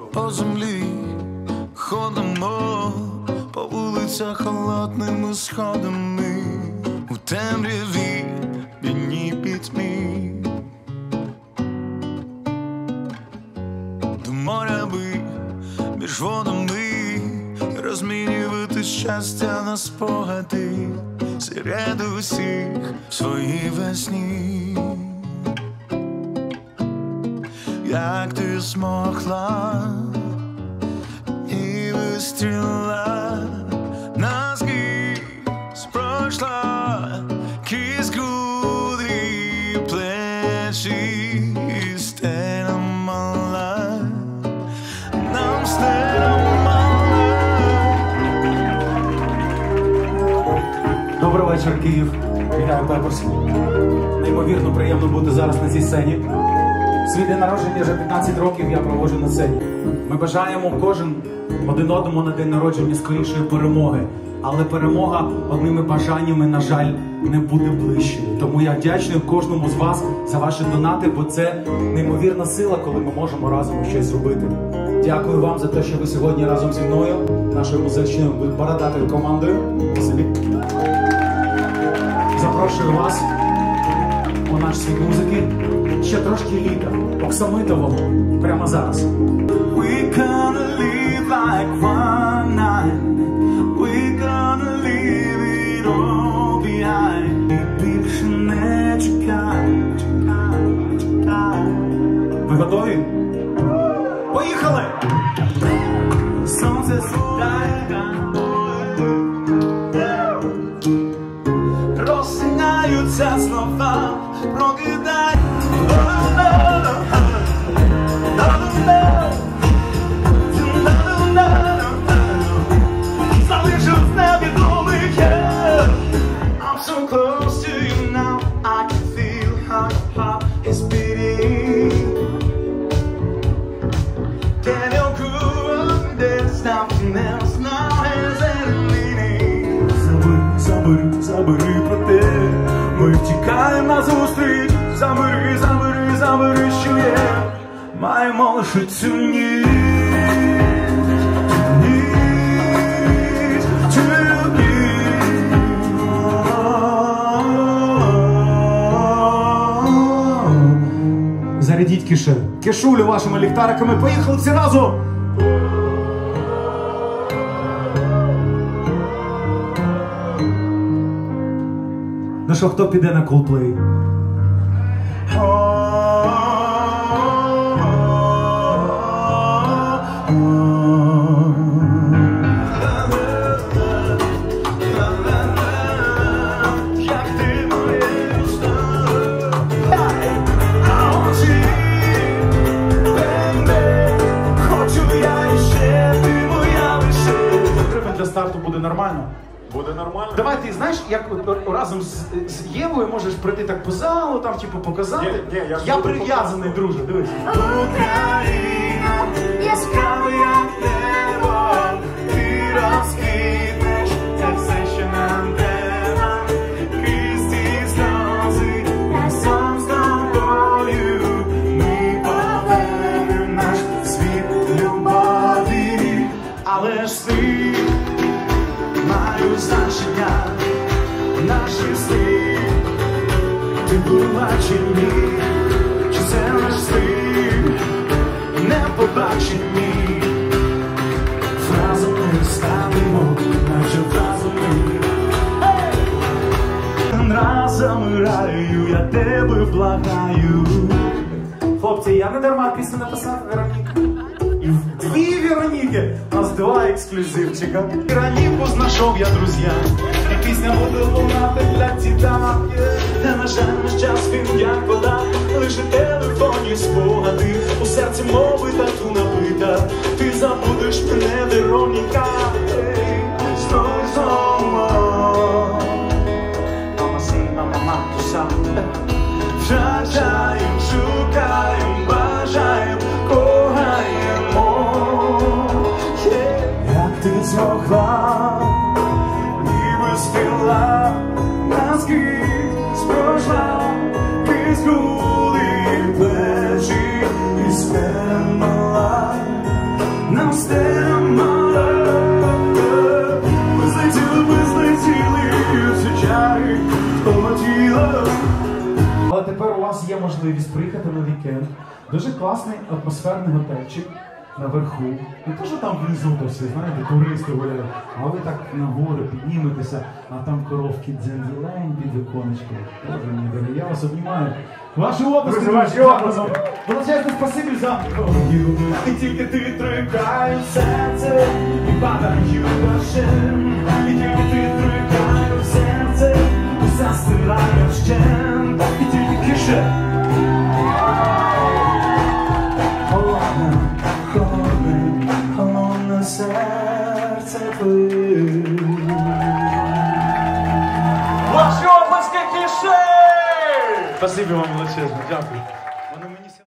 по землі ходимо, по вулицях холодними сходами, у темряві бідній пітьмі. До моря би між водами розмінювати щастя на спогади серед усіх в своїй весні. Як ти змогла і вистріла наскрізь пройшла крізь груди плечі і стеля мала, нам стеля мала. Добрий вечір, Київ. Вітаю Пепорс. Неймовірно приємно бути зараз на цій сцені. Свій день народження вже 15 років я проводжу на сцені. Ми бажаємо кожен один одному на день народження скорішої перемоги. Але перемога одними бажаннями, на жаль, не буде ближчою. Тому я вдячний кожному з вас за ваші донати, бо це неймовірна сила, коли ми можемо разом щось зробити. Дякую вам за те, що ви сьогодні разом зі мною, нашою музичною бородатою командою. Запрошую вас у наш світ музики. Ще трошки літа, оксамитового, прямо зараз. We gonna live like one night. We gonna leave it all behind. Більше не чекай, чекай, чекай. Ви готові? Поїхали! Сонце сідає, розсинаються слова, прокидай. Залишив невідомих я. I'm so close to you now. I can feel how your heart is beating. Can you groove up there's nothing else now has any meaning. Забери про те, ми втікаємо назустріч. Забери, що є. Маємо лише цю ніч. Зарядіть кише. Кишулю вашими ліхтариками. Поїхали всі разом! Ну що, хто піде на Coldplay? Для старту буде нормально? Буде нормально. Давай ти, знаєш, як разом з Євою можеш прийти так по залу, там типу показати. Ні, я прив'язаний, друже, дивись. Україна, яскравий як небо, ти розквітнеш, це все, що нам треба. Крізь ці сльози, разом з тобою, ми повернемо наш світ любові. Але ж ти мають значення, наші сни. Ти була чи ні, чи це лиш сни, не побачені. Разом ми станемо, наче разом ми. Разом раю, я тебе благаю. Хлопці, я не дарма пісню написав, Вероніка. І дві Вероніки, у нас два ексклюзивчика. Вероніку знайшов я, друзі, і пісня буде лунати для тебя. Та, на жаль, наш час він як вода, лише телефонні спогади, у серці мови тату набита. Ти забудеш мене, Вероніка. Втрачаєм, шукаєм, бажаєм, кохаємо. Як ти змогла, ніби стріла, наскрізь пройшла, крізь груди плечі і стемала. можливість приїхати на вікенд. Дуже класний атмосферний готельчик наверху. Не то, що там внизу то всі, знаєте, туристи гуляють, а ви так на гори підніметеся, а там коровки дзензелень під віконечком. Боже мій дорогий, я вас обнімаю. Ваші обласки, ваші обласки. Величезне спасибі за І тільки ти трикаєш серце і падаю дощем. І тільки ти трикаєш серце і застираєш вщент. І тільки Kishe. Холодне, холодне, холодне серце твоє. Ваші обласки, Kishe! Спасибі вам величезно, дякую.